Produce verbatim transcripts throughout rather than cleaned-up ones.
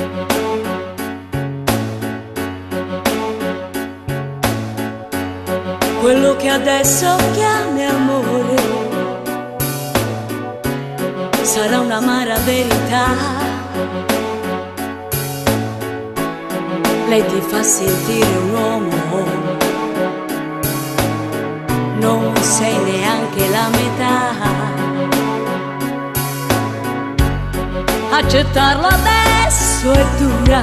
Quello che adesso chiami amore sarà un'amara verità. Lei ti fa sentire un uomo, non sei neanche la metà. Accettarlo adesso è dura,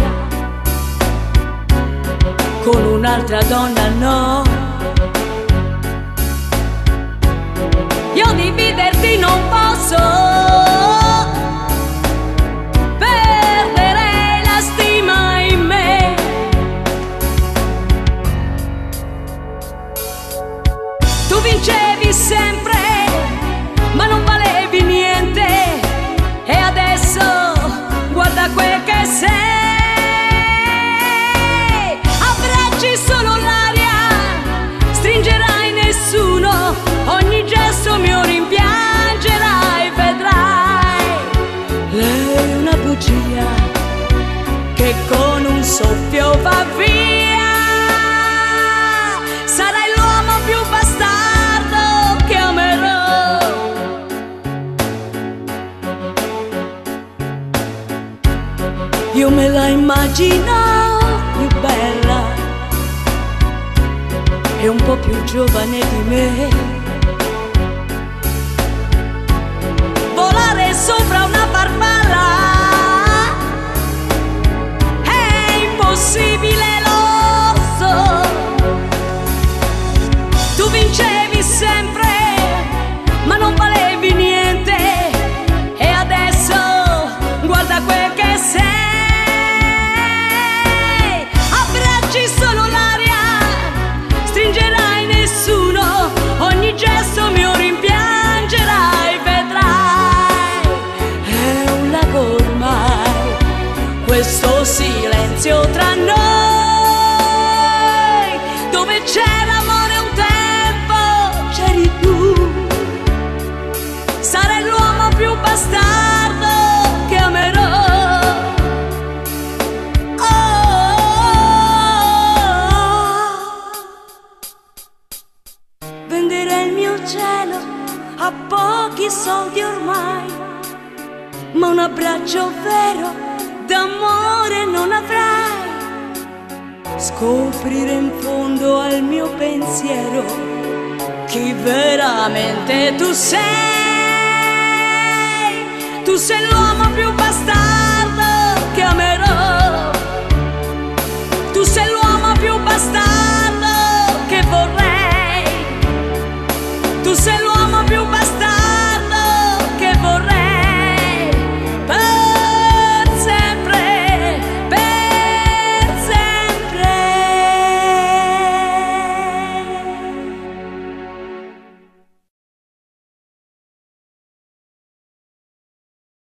con un'altra donna no. Io dividerti non posso, perderei la stima in me. Tu vincevi sempre, ma non valevi niente, e adesso guarda quel che sei. Abbracci solo l'aria, stringerai nessuno, ogni gesto mio rimpiangerai, vedrai. Lei è una bugia che con un soffio va via. Sarai l'uomo più bastardo che amerò. Io me la immagino più bella e un po' più giovane di me. Volare sopra una farfalla è impossibile, lo so. Tu vincevi sempre, ma non valevi niente, e adesso guarda quel che sei. Abbracci solo l'aria, stringerai nessuno, ogni gesto mio rimpiangerai, vedrai. È un lago ormai questo silenzio tra noi, dove c'era amore un tempo c'eri tu. Sarai l'uomo più bastardo che amerò. Venderei il mio cielo a pochi soldi ormai, ma un abbraccio vero d'amore non avrai. Scoprire in fondo al mio pensiero chi veramente tu sei. Tu sei l'uomo più bastardo